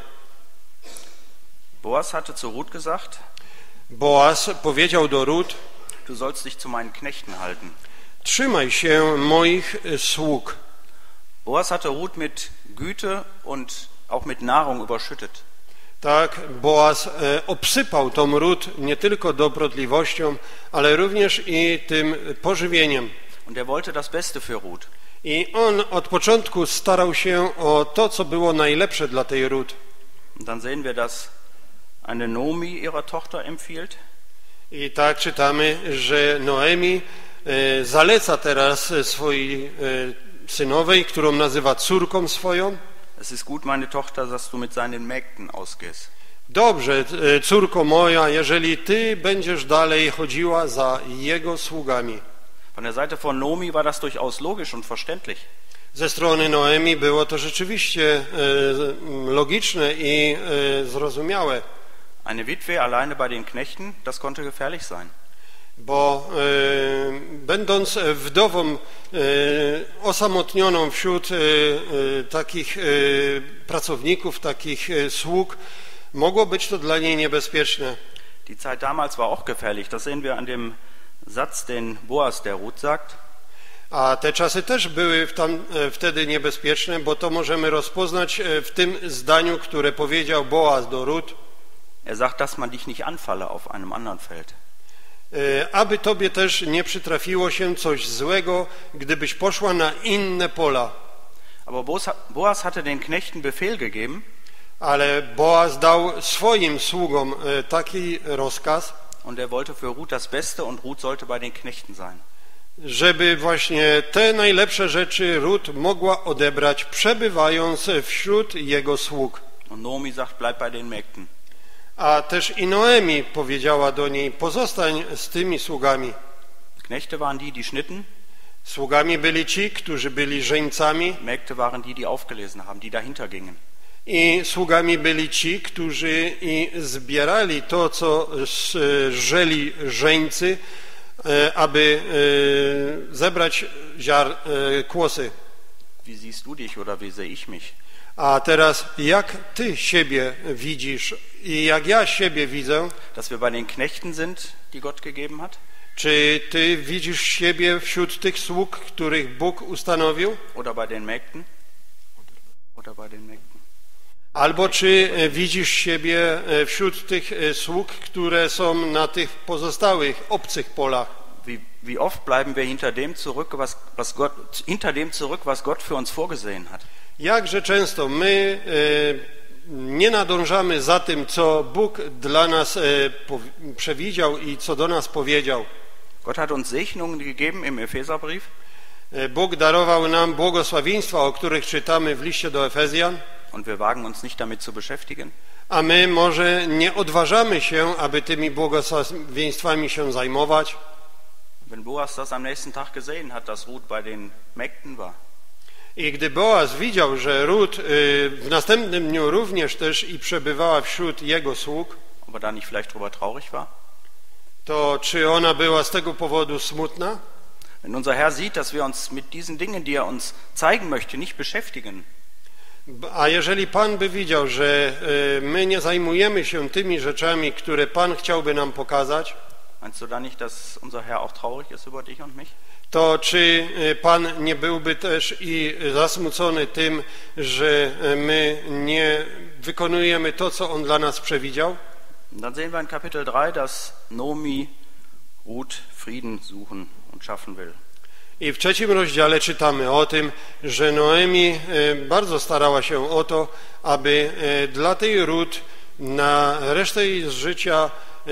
Boas hatte zu Ruth gesagt, Boaz powiedział do Rut: du sollst dich zu meinen Knechten halten. Trzymaj się moich sług. Boas hatte Ruth mit Güte und auch mit Nahrung überschüttet. Tak, Boaz e, obsypał tą Rut nie tylko dobrotliwością, ale również i tym pożywieniem. Und er wollte das Beste für Ruth. I on od początku starał się o to, co było najlepsze dla tej Rut. Und dann sehen wir, dass eine Naomi ihrer Tochter empfiehlt. I tak czytamy, że Noemi e, zaleca teraz swojej e, synowej, którą nazywa córką swoją. Es ist gut, meine Tochter, dass du mit seinen Mägden ausgehst. Dobrze, e, córko moja, jeżeli ty będziesz dalej chodziła za jego sługami. Von der Seite von Naomi war das durchaus logisch und verständlich. Ze strony Noemi było to rzeczywiście e, logiczne i e, zrozumiałe. Eine Witwe alleine bei den Knechten, das konnte gefährlich sein. Bo e, będąc wdową e, osamotnioną wśród e, e, takich e, pracowników, takich e, sług, mogło być to dla niej niebezpieczne. Die Zeit damals war auch gefährlich. Das sehen wir an dem Satz, den Boas der Ruth sagt. A te czasy też były w tam, e, wtedy niebezpieczne, bo to możemy rozpoznać e, w tym zdaniu, które powiedział Boaz do Rut. Er sagt, dass man dich nicht anfalle auf einem anderen Feld. aby tobie też nie przytrafiło się coś złego, gdybyś poszła na inne pola. Aber Boas hatte den Knechten Befehl gegeben, Ale Boaz dał swoim sługom taki rozkaz, und er wollte für Ruth das Beste und Ruth sollte bei den Knechten sein. żeby właśnie te najlepsze rzeczy Rut mogła odebrać, przebywając wśród jego sług. Und Naomi sagt, bleib bei den Mägden. A też i Noemi powiedziała do niej, pozostań z tymi sługami. Knechte waren die, die schnitten, Sługami byli ci, którzy byli żeńcami, Mägde waren die, die aufgelesen haben, die dahinter gingen. i sługami byli ci, którzy i zbierali to, co żeli żeńcy, aby zebrać ziar, kłosy. Wie siehst du dich oder wie sehe ich mich? A teraz jak ty siebie widzisz i jak ja siebie widzę? Dass wir bei den Knechten sind, die Gott gegeben hat? Czy ty widzisz siebie wśród tych sług, których Bóg ustanowił? Oder bei den Mägden? Oder bei den Mägden? Albo czy widzisz siebie wśród tych sług, które są na tych pozostałych obcych polach? Wie, wie oft bleiben wir hinter dem zurück, was, was Gott, hinter dem zurück, was Gott für uns vorgesehen hat? Jakże często my nie nadążamy za tym, co Bóg dla nas przewidział i co do nas powiedział. Gott hat uns Segnungen gegeben im Epheserbrief. Bóg darował nam błogosławieństwa, o których czytamy w liście do Efezjan. Und wir wagen uns nicht damit zu beschäftigen. A my może nie odważamy się, aby tymi błogosławieństwami się zajmować. Wenn Boas das am nächsten Tag gesehen hat, dass Ruth bei den Mägden war, I gdy Boaz widział, że Rut w następnym dniu również też i przebywała wśród jego sług, ob er da nicht vielleicht drüber traurig war? to czy ona była z tego powodu smutna? Wenn unser Herr sieht, dass wir uns mit diesen Dingen, die er uns zeigen möchte, nicht beschäftigen, A jeżeli Pan by widział, że my nie zajmujemy się tymi rzeczami, które Pan chciałby nam pokazać, meinst du da nicht, dass unser Herr auch traurig ist über dich und mich? to czy Pan nie byłby też i zasmucony tym, że my nie wykonujemy to, co On dla nas przewidział? Dann sehen wir in Kapitel drei, dass Naomi Ruth Frieden suchen und schaffen will. I w trzecim rozdziale czytamy o tym, że Noemi bardzo starała się o to, aby dla tej Rut na resztę jej życia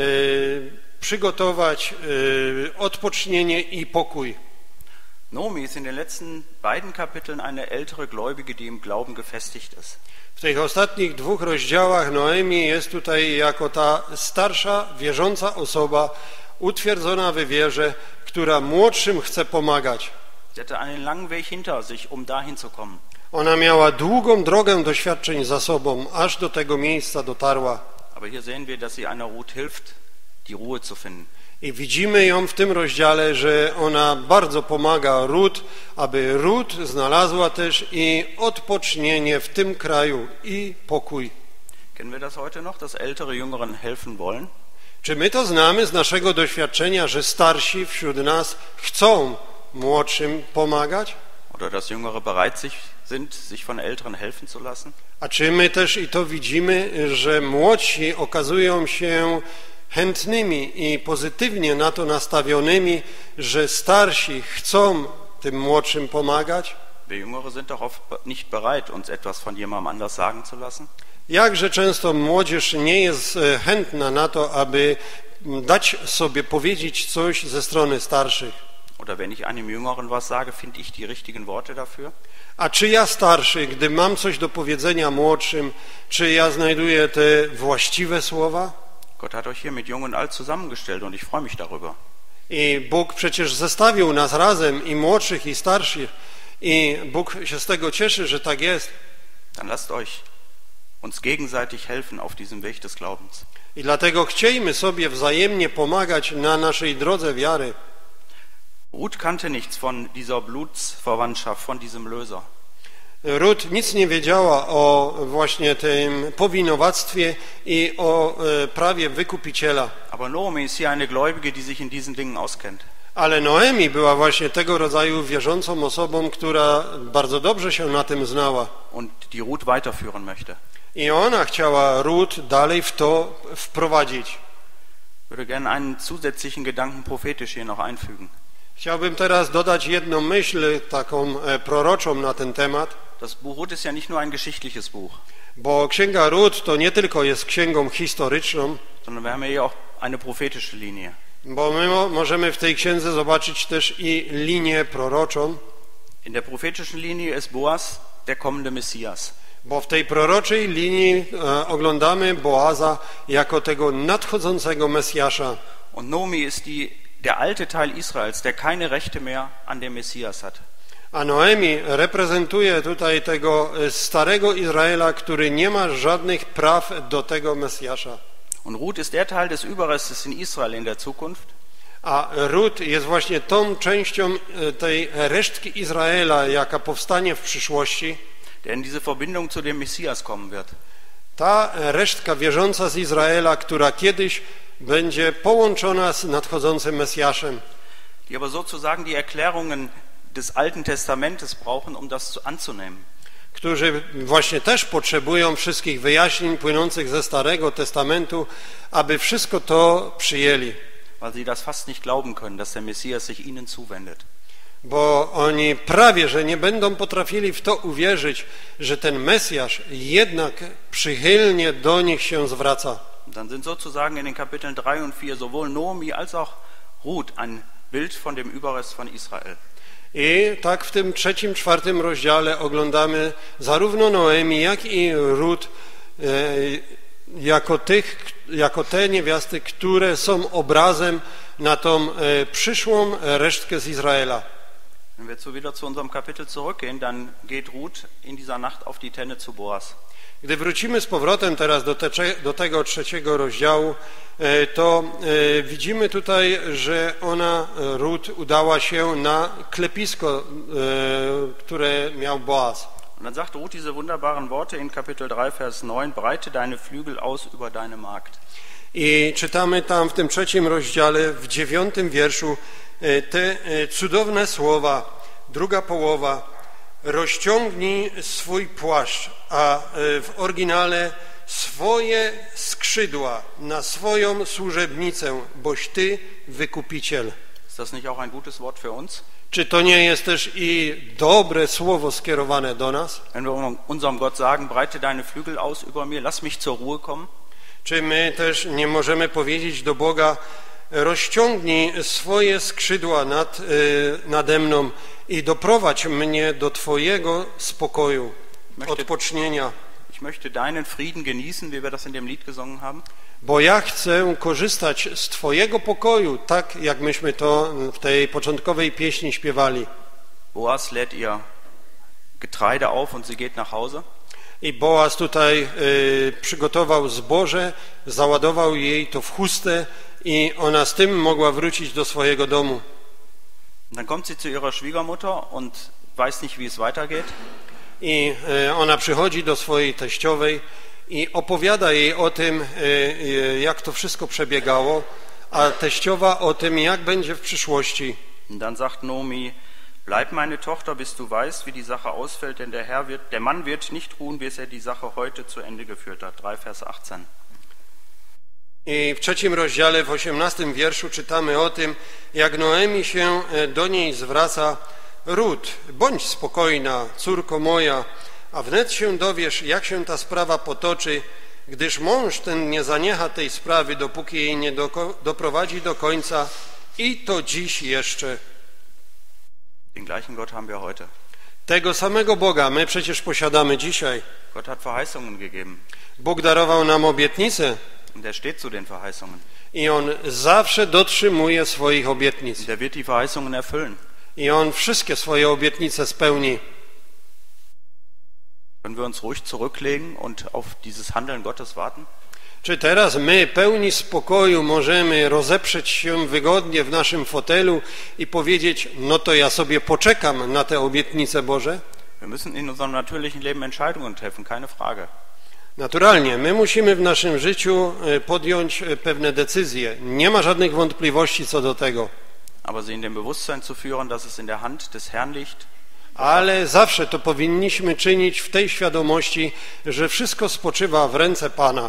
przygotować odpocznienie i pokój. Naomi ist in den letzten beiden Kapiteln eine ältere Gläubige, die im Glauben gefestigt ist. W tych ostatnich dwóch rozdziałach Noemi jest tutaj jako ta starsza, wierząca osoba, utwierdzona w wierze, która młodszym chce pomagać. Sie hatte einen langen Weg hinter sich, um dahin zu kommen. Ona miała długą drogę doświadczeń za sobą, aż do tego miejsca dotarła. Aber hier sehen wir, dass sie einer Ruth hilft, die Ruhe zu finden. I widzimy ją w tym rozdziale, że ona bardzo pomaga Rut, aby Rut znalazła też i odpocznienie w tym kraju i pokój. Kennen wir das heute noch, dass ältere Jüngeren helfen wollen? Czy my to znamy z naszego doświadczenia, że starsi wśród nas chcą młodszym pomagać? Oder dass Jüngere bereit sich, sind, sich von Älteren helfen zu lassen? A czy my też i to widzimy, że młodsi okazują się chętnymi i pozytywnie na to nastawionymi, że starsi chcą tym młodszym pomagać? Wir Jüngere sind doch oft nicht bereit, uns etwas von jemandem anders sagen zu lassen. Jakże często młodzież nie jest chętna na to, aby dać sobie powiedzieć coś ze strony starszych. Oder wenn ich einem Jüngeren was sage, finde ich die richtigen Worte dafür? A czy ja starszy, gdy mam coś do powiedzenia młodszym, czy ja znajduję te właściwe słowa? Gott hat euch hier mit Jung und Alt zusammengestellt und ich freue mich darüber. I Bóg przecież zestawił nas razem, i młodszych, i starszych, i Bóg się z tego cieszy, że tak jest. Dann lasst euch uns gegenseitig helfen auf diesem Weg des Glaubens. I dlatego chciejmy sobie wzajemnie pomagać na naszej drodze wiary. Ruth kannte nichts von dieser Blutsverwandtschaft, von diesem Löser. Rut nic nie wiedziała o właśnie tym powinowactwie i o prawie wykupiciela. Aber Naomi ist hier eine Gläubige, die sich in diesen Dingen auskennt. Ale Noemi była właśnie tego rodzaju wierzącą osobą, która bardzo dobrze się na tym znała. Und die Ruth weiterführen möchte. I ona chciała Rut dalej w to wprowadzić. Ich würde gerne einen zusätzlichen Gedanken prophetisch hier noch einfügen. Chciałbym teraz dodać jedną myśl taką e, proroczą na ten temat, Das Buch Ruth ist ja nicht nur ein geschichtliches Buch, bo Księga Rut to nie tylko jest księgą historyczną, sondern wir haben hier auch eine prophetische Linie. bo my mo- możemy w tej księdze zobaczyć też i linię proroczą, In der prophetischen Linie ist Boas der kommende Messias. bo w tej proroczej linii e, oglądamy Boaza jako tego nadchodzącego Mesjasza. Und Nomi ist die, der alte Teil Israels, der keine Rechte mehr an dem Messias hat. A Noemi reprezentuje tutaj tego e, starego Izraela, który nie ma żadnych praw do tego Mesjasza. Und Ruth ist der Teil des Überrestes in Israel in der Zukunft, A Rut jest właśnie tą częścią e, tej resztki Izraela, jaka powstanie w przyszłości. der in diese Verbindung zu dem Messias kommen wird. Ta resztka wierząca z Izraela, która kiedyś będzie połączona z nadchodzącym Mesjaszem, Die aber sozusagen die Erklärungen des Alten Testamentes brauchen, um das zu- anzunehmen. którzy właśnie też potrzebują wszystkich wyjaśnień płynących ze Starego Testamentu, aby wszystko to przyjęli. Weil sie das fast nicht glauben können, dass der Messias sich ihnen zuwendet. Bo oni prawie, że nie będą potrafili w to uwierzyć, że ten Mesjasz jednak przychylnie do nich się zwraca. Und dann sind sozusagen in den Kapiteln drei und vier sowohl Noemi als auch Ruth ein Bild von dem Überrest von Israel. I tak w tym trzecim, czwartym rozdziale oglądamy zarówno Noemi, jak i Rut e, jako, tych, jako te niewiasty, które są obrazem na tą e, przyszłą resztkę z Izraela. Wenn wir zu, wieder zu unserem Kapitel zurückgehen, dann geht Ruth in dieser Nacht auf die Tenne zu Boas. Gdy wrócimy z powrotem teraz do, te, do tego trzeciego rozdziału, e, to e, widzimy tutaj, że ona, Rut, udała się na klepisko, e, które miał Boaz. Und dann sagt Ruth diese wunderbaren Worte in Kapitel drei, Vers neun, breite deine Flügel aus über deine Magd. I czytamy tam w tym trzecim rozdziale, w dziewiątym wierszu, e, te e, cudowne słowa, druga połowa. Rozciągnij swój płaszcz, a e, w oryginale swoje skrzydła na swoją służebnicę, boś Ty wykupiciel. Ist das nicht auch ein gutes Wort für uns? Czy to nie jest też i dobre słowo skierowane do nas? Wenn wir unserem Gott sagen, breite deine Flügel aus über mir, lass mich zur Ruhe kommen. Czy my też nie możemy powiedzieć do Boga, rozciągnij swoje skrzydła nad, y, nade mną i doprowadź mnie do Twojego spokoju, odpocznienia, Ich möchte deinen Frieden genießen, wie wir das in dem Lied gesungen haben. bo ja chcę korzystać z Twojego pokoju, tak jak myśmy to w tej początkowej pieśni śpiewali. Boas lädt ihr Getreide auf und sie geht nach Hause. I Boaz tutaj y, przygotował zboże, załadował jej to w chustę i ona z tym mogła wrócić do swojego domu. Und dann kommt sie zu ihrer Schwiegermutter und weiß nicht, wie es weitergeht. I y, ona przychodzi do swojej teściowej i opowiada jej o tym, y, y, jak to wszystko przebiegało, a teściowa o tym, jak będzie w przyszłości. Und dann sagt Noemi, bleib meine Tochter, bis du weißt, wie die Sache ausfällt, denn der Herr wird, der Mann wird nicht ruhen, bis er die Sache heute zu Ende geführt hat. drei, Vers achtzehn. I w trzecim rozdziale, w osiemnastym wierszu czytamy o tym, jak Noemi się do niej zwraca. Rut, bądź spokojna, córko moja, a wnet się dowiesz, jak się ta sprawa potoczy, gdyż mąż ten nie zaniecha tej sprawy, dopóki jej nie doko- doprowadzi do końca i to dziś jeszcze. Den gleichen Gott haben wir heute. Tego samego Boga my przecież posiadamy dzisiaj. Gott hat Verheißungen gegeben Bóg darował nam obietnice und er steht zu den Verheißungen. i On zawsze dotrzymuje swoich obietnic. Und er wird die Verheißungen erfüllen. I On wszystkie swoje obietnice spełni. Können wir uns ruhig zurücklegen und auf dieses Handeln Gottes warten? Czy teraz my, pełni spokoju, możemy rozeprzeć się wygodnie w naszym fotelu i powiedzieć, no to ja sobie poczekam na te obietnice Boże? Wir müssen in unserem natürlichen Leben Entscheidungen treffen, keine Frage. Naturalnie, my musimy w naszym życiu podjąć pewne decyzje. Nie ma żadnych wątpliwości co do tego. Aber sie in dem Bewusstsein zu führen, dass es in der Hand des Herrn liegt, Ale zawsze to powinniśmy czynić w tej świadomości, że wszystko spoczywa w ręce Pana.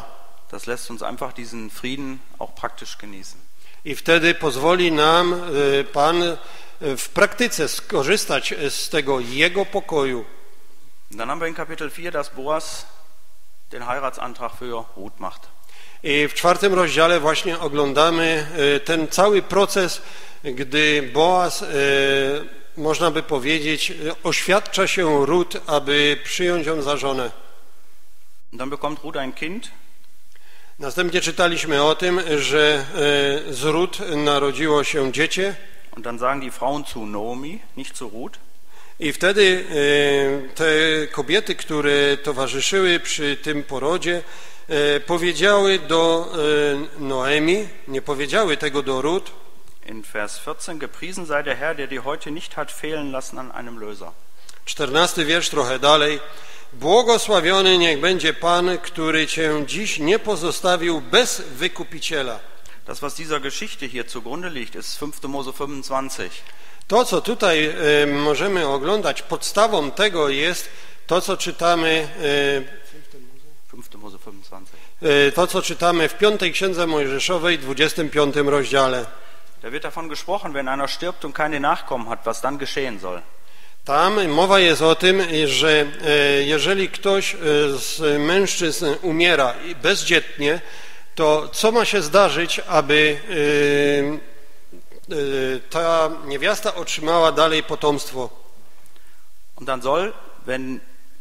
Das lässt uns einfach diesen Frieden auch praktisch genießen. I wtedy pozwoli nam y, Pan y, w praktyce skorzystać z tego Jego pokoju. Und dann haben wir in Kapitel vier, dass Boas den Heiratsantrag für Ruth macht. I w czwartym rozdziale właśnie oglądamy y, ten cały proces, gdy Boaz, y, można by powiedzieć, y, oświadcza się Rut, aby przyjąć ją za żonę. Und dann bekommt Ruth ein Kind. Następnie czytaliśmy o tym, że y, z Rut narodziło się dziecię. Und dann sagen die Frauen zu Naomi, nicht zu Ruth. I wtedy y, te kobiety, które towarzyszyły przy tym porodzie, y, powiedziały do y, Noemi, nie powiedziały tego do Rut. In Vers vierzehn, gepriesen sei der Herr, der dir heute nicht hat fehlen lassen an einem Löser. czternasty wiersz trochę dalej. Błogosławiony niech będzie Pan, który cię dziś nie pozostawił bez wykupiciela. Das, was dieser Geschichte hier zugrunde liegt, ist fünfter Mose fünfundzwanzig. To, co tutaj y, możemy oglądać, podstawą tego jest to, co czytamy, y, fünfter Mose fünfundzwanzig. y, to, co czytamy w piątej Księdze Mojżeszowej, dwudziestym piątym rozdziale. Da wird davon gesprochen, wenn einer stirbt und keine Nachkommen hat, was dann geschehen soll. Tam mowa jest o tym, że y, jeżeli ktoś y, z mężczyzn umiera bezdzietnie, to co ma się zdarzyć, aby y, ta niewiasta otrzymała dalej potomstwo. Und dann soll, wenn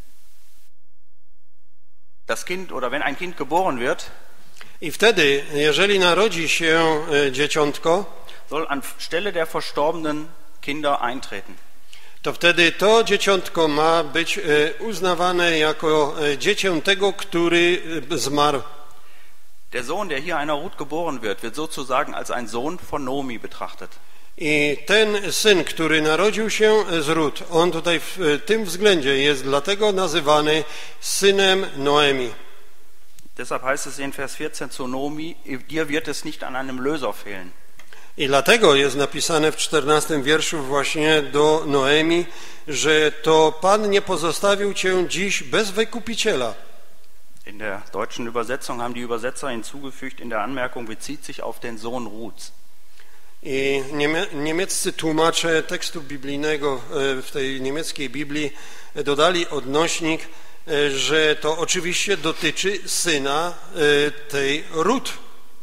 das Kind oder wenn ein Kind geboren wird, I wtedy, jeżeli narodzi się dzieciątko, soll an Stelle der verstorbenen Kinder eintreten. to wtedy to dzieciątko ma być uznawane jako dziecię tego, który zmarł. Der Sohn, der hier einer Ruth geboren wird, wird sozusagen als ein Sohn von Naomi betrachtet. I ten syn, który narodził się z Rut, on tutaj w tym względzie jest dlatego nazywany synem Noemi. Deshalb heißt es in Vers vierzehn zu Naomi, dir wird es nicht an einem Löser fehlen. I dlatego jest napisane w czternastym wierszu właśnie do Noemi, że to Pan nie pozostawił cię dziś bez wykupiciela. In der deutschen Übersetzung haben die Übersetzer hinzugefügt, in der Anmerkung bezieht sich auf den Sohn Ruths. I niemieccy tłumacze tekstu biblijnego w tej niemieckiej Biblii dodali odnośnik, że to oczywiście dotyczy syna tej Rut.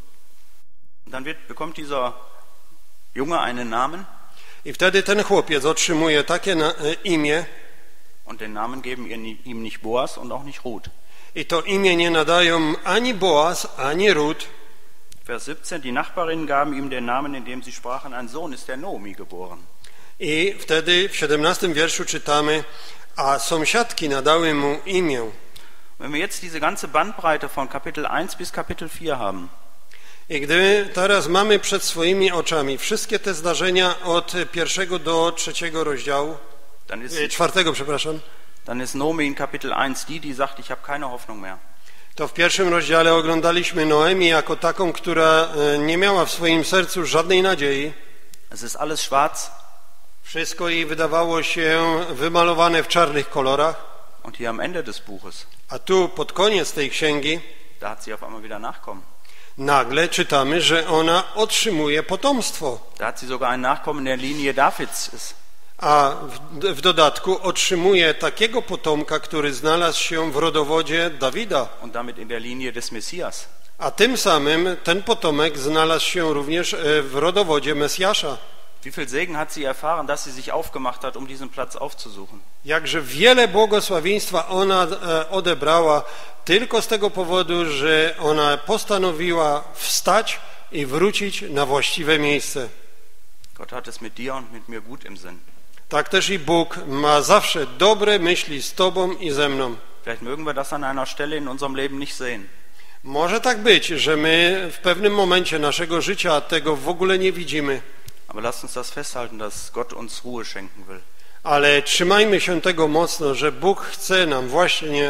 Dann wird, bekommt dieser Junge einen Namen. I wtedy ten chłopiec otrzymuje takie na, imię. Und den Namen geben ihm nicht Boas und auch nicht Ruth. I to imię nie nadają ani Boaz, ani Rut. Vers siebzehn, die Nachbarinnen gaben ihm den Namen, indem sie sprachen, ein Sohn ist der Naomi geboren. I wtedy w siedemnastym wierszu czytamy, a sąsiadki nadały mu imię. Wenn wir jetzt diese ganze Bandbreite von Kapitel eins bis Kapitel vier haben, I gdy teraz mamy przed swoimi oczami wszystkie te zdarzenia od pierwszego do trzeciego rozdziału, dann ist, czwartego, przepraszam, dann ist Naomi in Kapitel eins die, die sagt, ich habe keine Hoffnung mehr. to w pierwszym rozdziale oglądaliśmy Noemi jako taką, która nie miała w swoim sercu żadnej nadziei. Es ist alles schwarz. Wszystko jej wydawało się wymalowane w czarnych kolorach. Und hier am Ende des Buches, A tu pod koniec tej księgi da hat sie auf einmal wieder Nachkommen. nagle czytamy, że ona otrzymuje potomstwo. Da hat sie sogar einen Nachkommen der Linie Davids ist. A w, w dodatku otrzymuje takiego potomka, który znalazł się w rodowodzie Dawida. Und damit in der Linie des Messias. A tym samym ten potomek znalazł się również w rodowodzie Mesjasza. Wie viel Segen hat sie erfahren, dass sie sich aufgemacht hat, um diesen Platz aufzusuchen. Jakże wiele błogosławieństwa ona odebrała tylko z tego powodu, że ona postanowiła wstać i wrócić na właściwe miejsce. Gott hat es mit dir und mit mir gut im Sinn. Tak też i Bóg ma zawsze dobre myśli z Tobą i ze mną. Vielleicht mögen wir das an einer Stelle in unserem Leben nicht sehen. Może tak być, że my w pewnym momencie naszego życia tego w ogóle nie widzimy. Aber lasst uns das festhalten, dass Gott uns Ruhe schenken will. Ale trzymajmy się tego mocno, że Bóg chce nam właśnie e,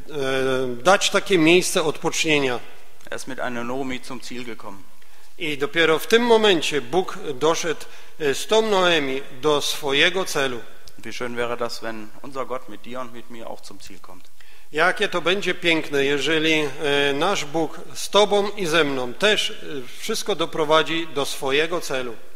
dać takie miejsce odpocznienia. Er ist mit einer Naomi zum Ziel gekommen. I dopiero w tym momencie Bóg doszedł z tą Noemi do swojego celu. Wie schön wäre das, wenn unser Gott mit dir und mit mir auch zum Ziel kommt. Jakie to będzie piękne, jeżeli nasz Bóg z Tobą i ze mną też wszystko doprowadzi do swojego celu.